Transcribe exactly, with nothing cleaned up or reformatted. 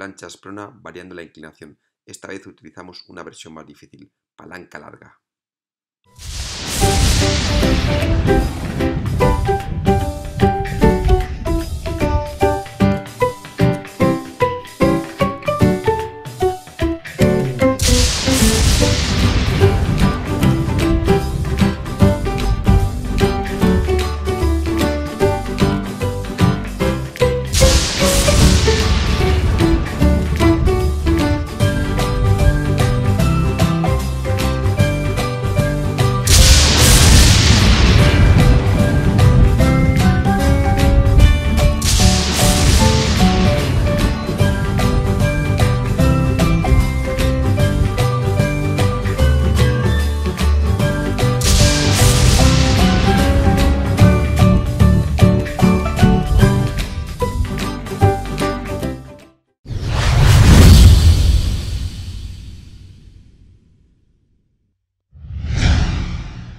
plancha asprona variando la inclinación. Esta vez utilizamos una versión más difícil, palanca larga.